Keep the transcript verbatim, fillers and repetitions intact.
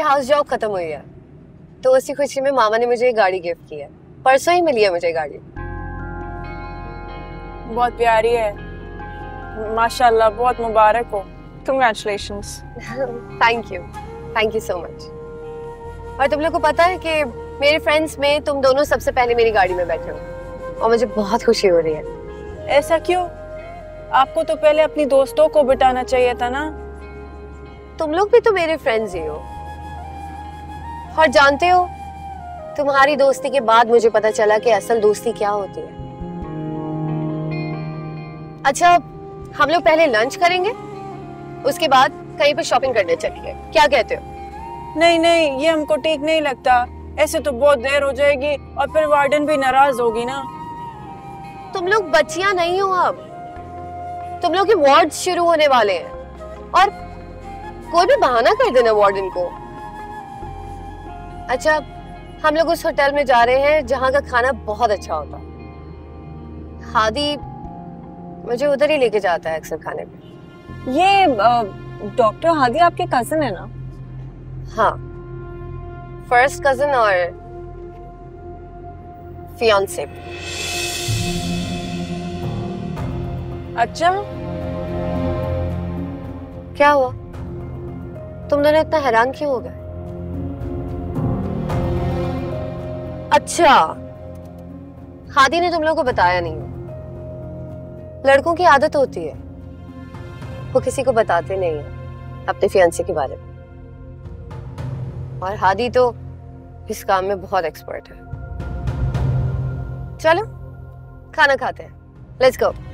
House job खत्म हुई है, तो उसी खुशी में मामा ने मुझे एक गाड़ी गिफ्ट की है। परसों ही मिली है मुझे गाड़ी। बहुत प्यारी है, माशाल्लाह, बहुत मुबारक हो। Congratulations. Thank you, thank you so much. और तुम लोग को पता है कि मेरे फ्रेंड्स में तुम दोनों सबसे पहले मेरी गाड़ी में बैठे हो और मुझे बहुत खुशी हो रही है। ऐसा क्यों? आपको तो पहले अपनी दोस्तों को बिठाना चाहिए था ना। तुम लोग भी तो मेरे फ्रेंड्स ही हो, और जानते हो तुम्हारी दोस्ती के बाद मुझे पता चला कि असल दोस्ती क्या होती है। अच्छा, हम लोग पहले लंच करेंगे, उसके बाद कहीं पे शॉपिंग करने चलेंगे, क्या कहते हो? नहीं नहीं, ये हमको ठीक नहीं लगता। ऐसे तो बहुत देर हो जाएगी और फिर वार्डन भी नाराज होगी ना। तुम लोग बच्चियां नहीं हो, अब तुम लोग के वार्ड शुरू होने वाले हैं और कोई भी बहाना कर देना वार्डन को। अच्छा, हम लोग उस होटल में जा रहे हैं जहां का खाना बहुत अच्छा होता है। हादी मुझे उधर ही लेके जाता है अक्सर खाने पे। ये डॉक्टर हादी आपके कजिन है ना? हाँ, फर्स्ट कजिन और फियांसे। अच्छा, क्या हुआ, तुम दोनों इतना हैरान क्यों हो गए? अच्छा, हादी ने तुम लोगों को बताया नहीं। लड़कों की आदत होती है, वो किसी को बताते नहीं है अपने फियांसे के बारे में, और हादी तो इस काम में बहुत एक्सपर्ट है। चलो खाना खाते हैं, लेट्स गो।